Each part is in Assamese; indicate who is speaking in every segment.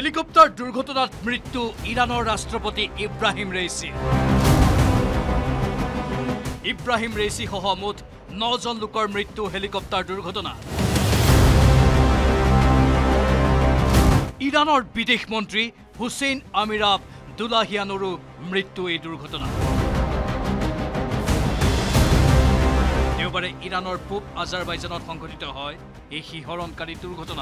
Speaker 1: হেলিকপ্টাৰ দুৰ্ঘটনাত মৃত্যু ইৰাণৰ ৰাষ্ট্ৰপতি ইব্ৰাহিম ৰেইছি। ইব্ৰাহিম ৰেইছি সহ মুঠ 9 জন লোকৰ মৃত্যু হেলিকপ্টাৰ দুৰ্ঘটনাত। ইৰাণৰ বিদেশ মন্ত্ৰী হুছেইন আমিৰ দুলাহিয়ানৰো মৃত্যু এই দুৰ্ঘটনাত। দেওবাৰে ইৰাণৰ পূব আজাৰবাইজানত সংঘটিত হয় এই শিহৰণকাৰী দুৰ্ঘটনা।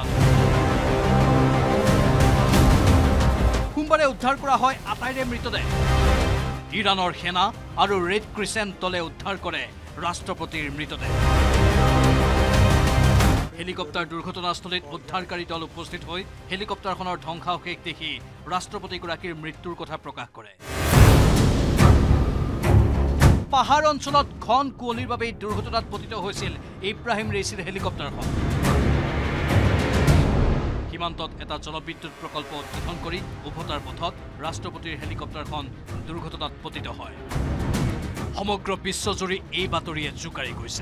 Speaker 1: সোমবাৰে উদ্ধাৰ কৰা হয় 8ৰে মৃতদেহ। ইৰাণৰ সেনা আৰু ৰেড ক্ৰিচেণ্ট দলে উদ্ধাৰ কৰে ৰাষ্ট্ৰপতিৰ মৃতদেহ। হেলিকপ্টাৰ দুৰ্ঘটনাস্থলীত উদ্ধাৰকাৰী দল উপস্থিত হৈ হেলিকপ্টাৰখনৰ ধ্বংসাৱশেষ দেখি ৰাষ্ট্ৰপতিগৰাকীৰ মৃত্যুৰ কথা প্ৰকাশ কৰে। পাহাৰ অঞ্চলত ঘন কুঁৱলীৰ বাবে দুৰ্ঘটনাত পতিত হৈছিল ইব্ৰাহিম ৰেইছিৰ হেলিকপ্টাৰখন। সীমান্তত এটা জলবিদ্যুৎ প্ৰকল্প উদ্বোধন কৰি উভতাৰ পথত ৰাষ্ট্ৰপতিৰ হেলিকপ্টাৰখন দুৰ্ঘটনাত পতিত হয়। সমগ্ৰ বিশ্বজুৰি এই বাতৰিয়ে জোকাৰি গৈছে।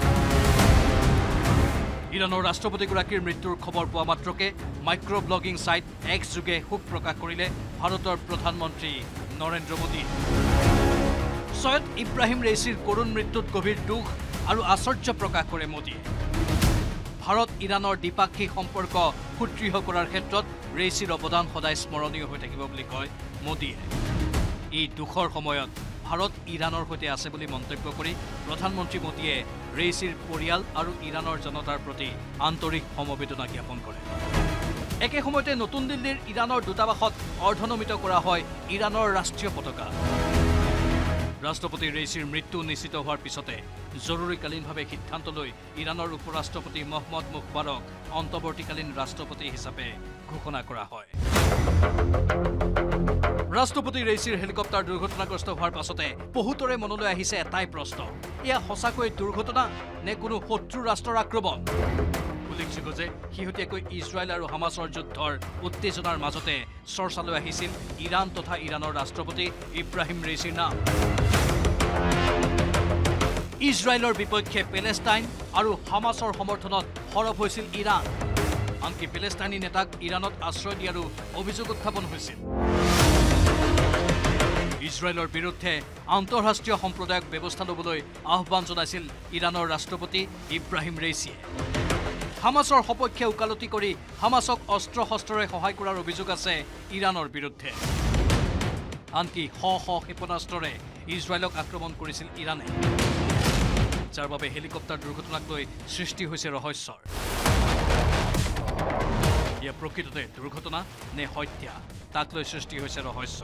Speaker 1: ইৰাণৰ ৰাষ্ট্ৰপতিগৰাকীৰ মৃত্যুৰ খবৰ পোৱা মাত্ৰকে মাইক্ৰ ব্লগিং ছাইট এক্স যোগে শোক প্ৰকাশ কৰিলে ভাৰতৰ প্ৰধানমন্ত্ৰী নৰেন্দ্ৰ মোদী। ছয়দ ইব্ৰাহিম ৰেইছিৰ কৰুণ মৃত্যুত গভীৰ দুখ আৰু আশ্চৰ্য প্ৰকাশ কৰে মোদীয়ে। ভাৰত ইৰাণৰ দ্বিপাক্ষিক সম্পৰ্ক সুদৃঢ় কৰাৰ ক্ষেত্ৰত ৰেইছিৰ অৱদান সদায় স্মৰণীয় হৈ থাকিব বুলি কয় মোদীয়ে। এই দুখৰ সময়ত ভাৰত ইৰাণৰ সৈতে আছে বুলি মন্তব্য কৰি প্ৰধানমন্ত্ৰী মোদীয়ে ৰেইছিৰ পৰিয়াল আৰু ইৰাণৰ জনতাৰ প্ৰতি আন্তৰিক সমবেদনা জ্ঞাপন কৰে। একে সময়তে নতুন দিল্লীৰ ইৰাণৰ দূতাবাসত অৰ্ধনমিত কৰা হয় ইৰাণৰ ৰাষ্ট্ৰীয় পতাকা। ৰাষ্ট্ৰপতি ৰেইছিৰ মৃত্যু নিশ্চিত হোৱাৰ পিছতে জৰুৰীকালীনভাৱে সিদ্ধান্ত লৈ ইৰাণৰ উপ ৰাষ্ট্ৰপতি মহম্মদ মুবাৰক অন্তৱৰ্তীকালীন ৰাষ্ট্ৰপতি হিচাপে ঘোষণা কৰা হয়। ৰাষ্ট্ৰপতি ৰেইছিৰ হেলিকপ্টাৰ দুৰ্ঘটনাগ্ৰস্ত হোৱাৰ পাছতে বহুতৰে মনলৈ আহিছে এটাই প্ৰশ্ন, এয়া সঁচাকৈ দুৰ্ঘটনা নে কোনো শত্ৰু ৰাষ্ট্ৰৰ আক্ৰমণ? উল্লেখযোগ্য যে শেহতীয়াকৈ ইজৰাইল আৰু হামাছৰ যুদ্ধৰ উত্তেজনাৰ মাজতে চৰ্চালৈ আহিছিল ইৰাণ তথা ইৰাণৰ ৰাষ্ট্ৰপতি ইব্ৰাহিম ৰেইছিৰ নাম। ইজৰাইলৰ বিপক্ষে পেলেষ্টাইন আৰু হামাছৰ সমৰ্থনত সৰব হৈছিল ইৰাণ। আনকি পেলেষ্টাইনী নেতাক ইৰাণত আশ্ৰয় দিয়াৰো অভিযোগ উত্থাপন হৈছিল। ইজৰাইলৰ বিৰুদ্ধে আন্তঃৰাষ্ট্ৰীয় সম্প্ৰদায়ক ব্যৱস্থা ল'বলৈ আহ্বান জনাইছিল ইৰাণৰ ৰাষ্ট্ৰপতি ইব্ৰাহিম ৰেইছিয়ে। হামাছৰ সপক্ষে ওকালতি কৰি হামাছক অস্ত্ৰ শস্ত্ৰৰে সহায় কৰাৰ অভিযোগ আছে ইৰাণৰ বিৰুদ্ধে। আনকি শ শ ক্ষেপণাস্ত্ৰৰে ইজৰাইলক আক্ৰমণ কৰিছিল ইৰাণে, যাৰ বাবে হেলিকপ্টাৰ দুৰ্ঘটনাক লৈ সৃষ্টি হৈছে ৰহস্যৰ। ইয়া প্ৰকৃততে দুৰ্ঘটনা নে হত্যা, তাক লৈ সৃষ্টি হৈছে ৰহস্য।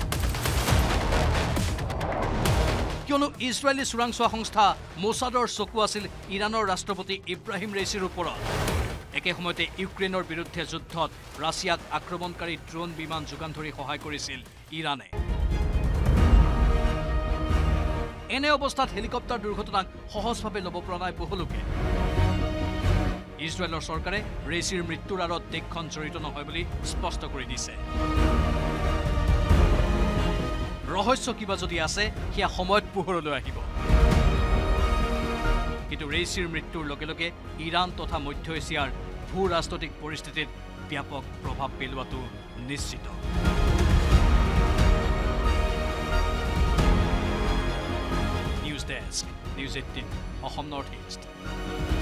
Speaker 1: কিয়নো ইজৰাইলী চোৰাংচোৱা সংস্থা মোছাদৰ চকু আছিল ইৰাণৰ ৰাষ্ট্ৰপতি ইব্ৰাহিম ৰেইছিৰ ওপৰত। একে সময়তে ইউক্ৰেইনৰ বিৰুদ্ধে যুদ্ধত ৰাছিয়াক আক্ৰমণকাৰী ড্ৰোন বিমান যোগান ধৰি সহায় কৰিছিল ইৰাণে। এনে অৱস্থাত হেলিকপ্টাৰ দুৰ্ঘটনাক সহজভাৱে ল'ব পৰা নাই বহু লোকে। ইজৰাইলৰ চৰকাৰে ৰেইছিৰ মৃত্যুৰ আঁৰত দেশখন জড়িত নহয় বুলি স্পষ্ট কৰি দিছে। ৰহস্য কিবা যদি আছে সেয়া সময়ত পোহৰলৈ আহিব। কিন্তু ৰেইছিৰ মৃত্যুৰ লগে লগে ইৰাণ তথা মধ্য এছিয়াৰ ভূ ৰাজনৈতিক পৰিস্থিতিত ব্যাপক প্ৰভাৱ পেলোৱাটো নিশ্চিত। News desk, News18 Assam Northeast।